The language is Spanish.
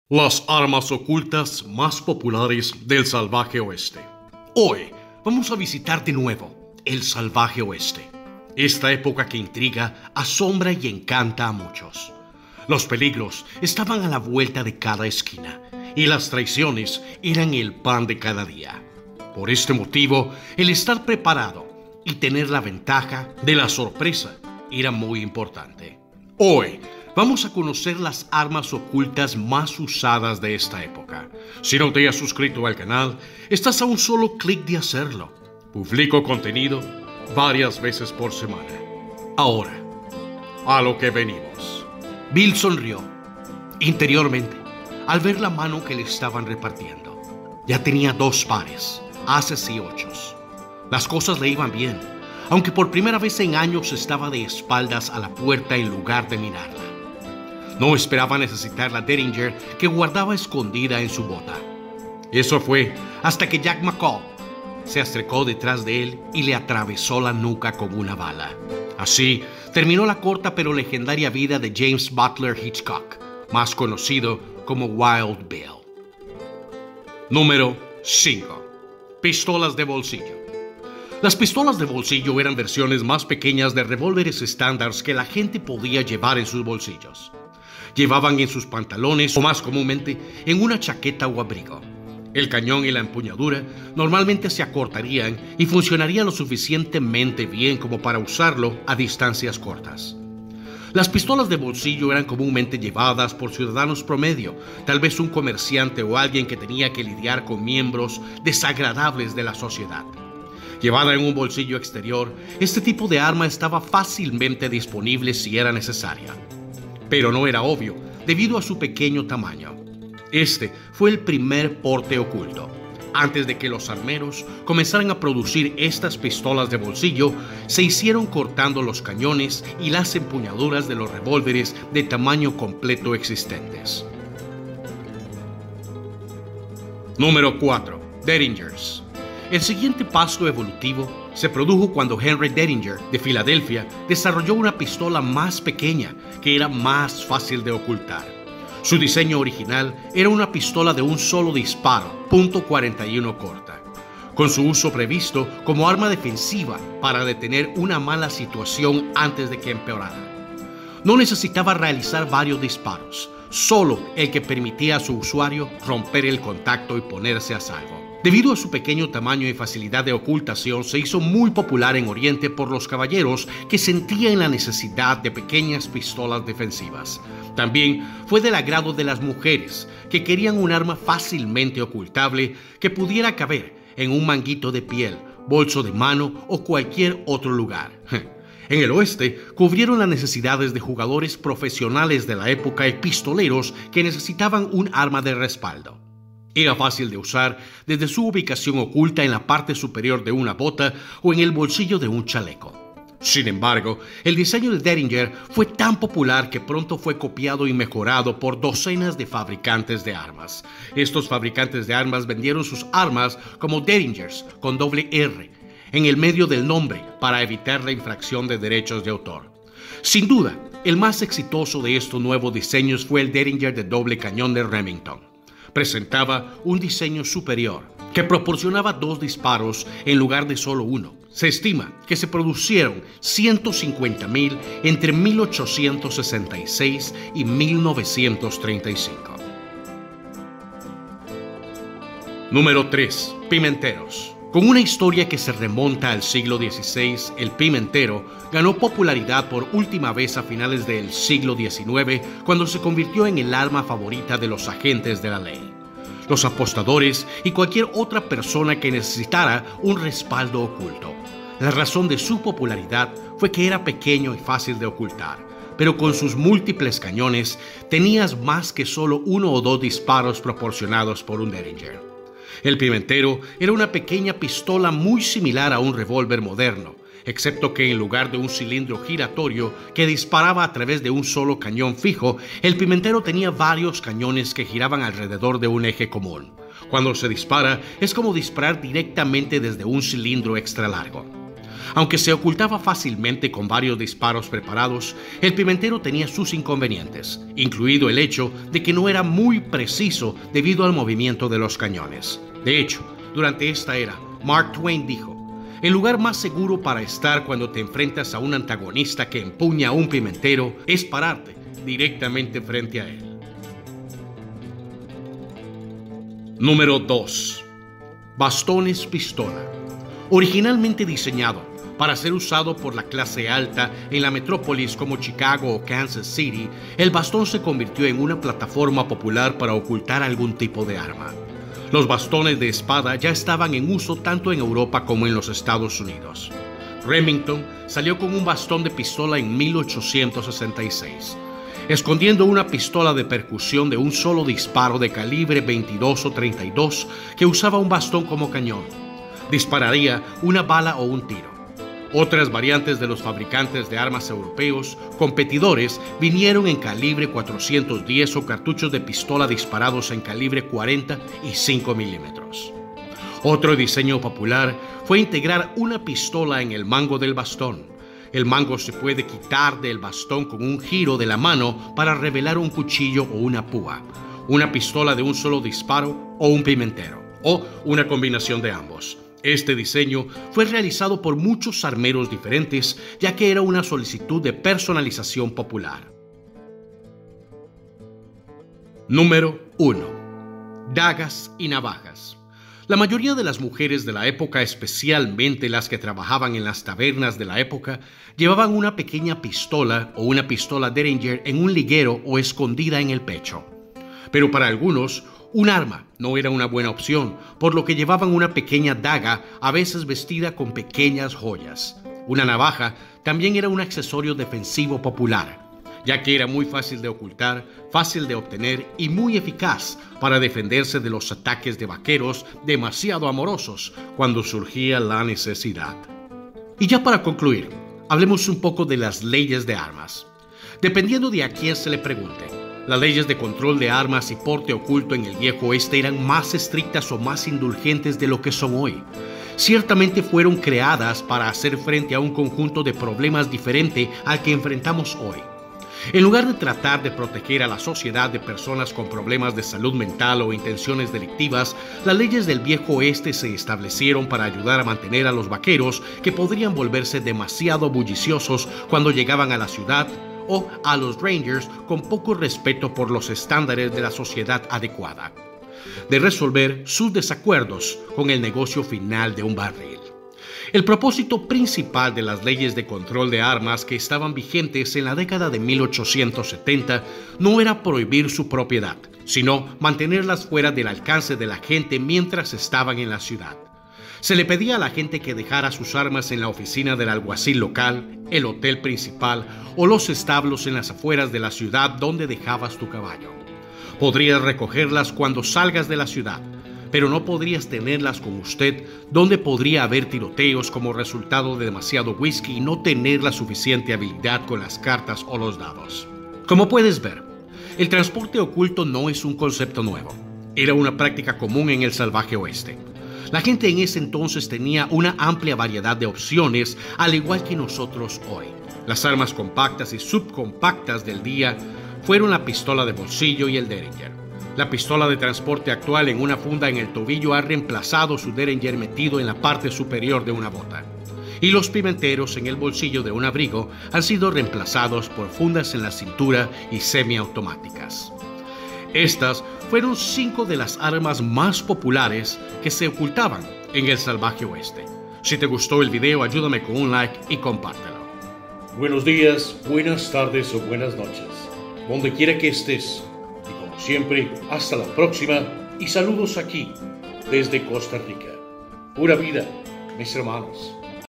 Las armas ocultas más populares del salvaje oeste. Hoy vamos a visitar de nuevo el salvaje oeste. Esta época que intriga, asombra y encanta a muchos. Los peligros estaban a la vuelta de cada esquina y las traiciones eran el pan de cada día. Por este motivo, el estar preparado y tener la ventaja de la sorpresa era muy importante. Hoy vamos a conocer las armas ocultas más usadas de esta época. Si no te has suscrito al canal, estás a un solo clic de hacerlo. Publico contenido varias veces por semana. Ahora, a lo que venimos. Bill sonrió interiormente al ver la mano que le estaban repartiendo. Ya tenía 2 pares, ases y ochos. Las cosas le iban bien, aunque por primera vez en años estaba de espaldas a la puerta en lugar de mirarla. No esperaba necesitar la Derringer que guardaba escondida en su bota. Eso fue hasta que Jack McCall se acercó detrás de él y le atravesó la nuca con una bala. Así terminó la corta pero legendaria vida de James Butler Hitchcock, más conocido como Wild Bill. Número 5. Pistolas de bolsillo. Las pistolas de bolsillo eran versiones más pequeñas de revólveres estándares que la gente podía llevar en sus bolsillos. Llevaban en sus pantalones o más comúnmente en una chaqueta o abrigo. El cañón y la empuñadura normalmente se acortarían y funcionarían lo suficientemente bien como para usarlo a distancias cortas. Las pistolas de bolsillo eran comúnmente llevadas por ciudadanos promedio, tal vez un comerciante o alguien que tenía que lidiar con miembros desagradables de la sociedad. Llevada en un bolsillo exterior, este tipo de arma estaba fácilmente disponible si era necesaria. Pero no era obvio, debido a su pequeño tamaño. Este fue el primer porte oculto. Antes de que los armeros comenzaran a producir estas pistolas de bolsillo, se hicieron cortando los cañones y las empuñaduras de los revólveres de tamaño completo existentes. Número 4. Derringers. El siguiente paso evolutivo se produjo cuando Henry Derringer, de Filadelfia, desarrolló una pistola más pequeña que era más fácil de ocultar. Su diseño original era una pistola de un solo disparo, .41 corta, con su uso previsto como arma defensiva para detener una mala situación antes de que empeorara. No necesitaba realizar varios disparos, solo el que permitía a su usuario romper el contacto y ponerse a salvo. Debido a su pequeño tamaño y facilidad de ocultación, se hizo muy popular en Oriente por los caballeros que sentían la necesidad de pequeñas pistolas defensivas. También fue del agrado de las mujeres, que querían un arma fácilmente ocultable que pudiera caber en un manguito de piel, bolso de mano o cualquier otro lugar. En el oeste, cubrieron las necesidades de jugadores profesionales de la época y pistoleros que necesitaban un arma de respaldo. Era fácil de usar desde su ubicación oculta en la parte superior de una bota o en el bolsillo de un chaleco. Sin embargo, el diseño de Derringer fue tan popular que pronto fue copiado y mejorado por docenas de fabricantes de armas. Estos fabricantes de armas vendieron sus armas como Derringers con doble R en el medio del nombre para evitar la infracción de derechos de autor. Sin duda, el más exitoso de estos nuevos diseños fue el Derringer de doble cañón de Remington. Presentaba un diseño superior que proporcionaba 2 disparos en lugar de solo uno. Se estima que se produjeron 150,000 entre 1866 y 1935. Número 3. Pimenteros. Con una historia que se remonta al siglo XVI, el pimentero ganó popularidad por última vez a finales del siglo XIX, cuando se convirtió en el arma favorita de los agentes de la ley, los apostadores y cualquier otra persona que necesitara un respaldo oculto. La razón de su popularidad fue que era pequeño y fácil de ocultar, pero con sus múltiples cañones tenías más que solo 1 o 2 disparos proporcionados por un Derringer. El pimentero era una pequeña pistola muy similar a un revólver moderno, excepto que en lugar de un cilindro giratorio que disparaba a través de un solo cañón fijo, el pimentero tenía varios cañones que giraban alrededor de un eje común. Cuando se dispara, es como disparar directamente desde un cilindro extra largo. Aunque se ocultaba fácilmente con varios disparos preparados, el pimentero tenía sus inconvenientes, incluido el hecho de que no era muy preciso debido al movimiento de los cañones. De hecho, durante esta era, Mark Twain dijo: "El lugar más seguro para estar cuando te enfrentas a un antagonista que empuña un pimentero es pararte directamente frente a él". Número 2. Bastones pistola. Originalmente diseñado para ser usado por la clase alta en la metrópolis como Chicago o Kansas City, el bastón se convirtió en una plataforma popular para ocultar algún tipo de arma. Los bastones de espada ya estaban en uso tanto en Europa como en los Estados Unidos. Remington salió con un bastón de pistola en 1866, escondiendo una pistola de percusión de un solo disparo de calibre 22 o 32 que usaba un bastón como cañón. Dispararía una bala o un tiro. Otras variantes de los fabricantes de armas europeos competidores vinieron en calibre 410 o cartuchos de pistola disparados en calibre 40 y 5 milímetros. Otro diseño popular fue integrar una pistola en el mango del bastón. El mango se puede quitar del bastón con un giro de la mano para revelar un cuchillo o una púa, una pistola de un solo disparo o un pimentero, o una combinación de ambos. Este diseño fue realizado por muchos armeros diferentes, ya que era una solicitud de personalización popular. Número 1. Dagas y navajas. La mayoría de las mujeres de la época, especialmente las que trabajaban en las tabernas de la época, llevaban una pequeña pistola o una pistola Derringer en un liguero o escondida en el pecho. Pero para algunos, un arma no era una buena opción, por lo que llevaban una pequeña daga, a veces vestida con pequeñas joyas. Una navaja también era un accesorio defensivo popular, ya que era muy fácil de ocultar, fácil de obtener y muy eficaz para defenderse de los ataques de vaqueros demasiado amorosos cuando surgía la necesidad. Y ya para concluir, hablemos un poco de las leyes de armas. Dependiendo de a quién se le pregunte, las leyes de control de armas y porte oculto en el Viejo Oeste eran más estrictas o más indulgentes de lo que son hoy. Ciertamente fueron creadas para hacer frente a un conjunto de problemas diferente al que enfrentamos hoy. En lugar de tratar de proteger a la sociedad de personas con problemas de salud mental o intenciones delictivas, las leyes del Viejo Oeste se establecieron para ayudar a mantener a los vaqueros que podrían volverse demasiado bulliciosos cuando llegaban a la ciudad, o a los Rangers con poco respeto por los estándares de la sociedad adecuada, de resolver sus desacuerdos con el negocio final de un barril. El propósito principal de las leyes de control de armas que estaban vigentes en la década de 1870 no era prohibir su propiedad, sino mantenerlas fuera del alcance de la gente mientras estaban en la ciudad. Se le pedía a la gente que dejara sus armas en la oficina del alguacil local, el hotel principal o los establos en las afueras de la ciudad donde dejabas tu caballo. Podrías recogerlas cuando salgas de la ciudad, pero no podrías tenerlas con usted, donde podría haber tiroteos como resultado de demasiado whisky y no tener la suficiente habilidad con las cartas o los dados. Como puedes ver, el transporte oculto no es un concepto nuevo. Era una práctica común en el salvaje oeste. La gente en ese entonces tenía una amplia variedad de opciones, al igual que nosotros hoy. Las armas compactas y subcompactas del día fueron la pistola de bolsillo y el Derringer. La pistola de transporte actual en una funda en el tobillo ha reemplazado su Derringer metido en la parte superior de una bota. Y los pimenteros en el bolsillo de un abrigo han sido reemplazados por fundas en la cintura y semiautomáticas. Estas fueron 5 de las armas más populares que se ocultaban en el salvaje oeste. Si te gustó el video, ayúdame con un like y compártelo. Buenos días, buenas tardes o buenas noches, donde quiera que estés. Y como siempre, hasta la próxima y saludos aquí desde Costa Rica. Pura vida, mis hermanos.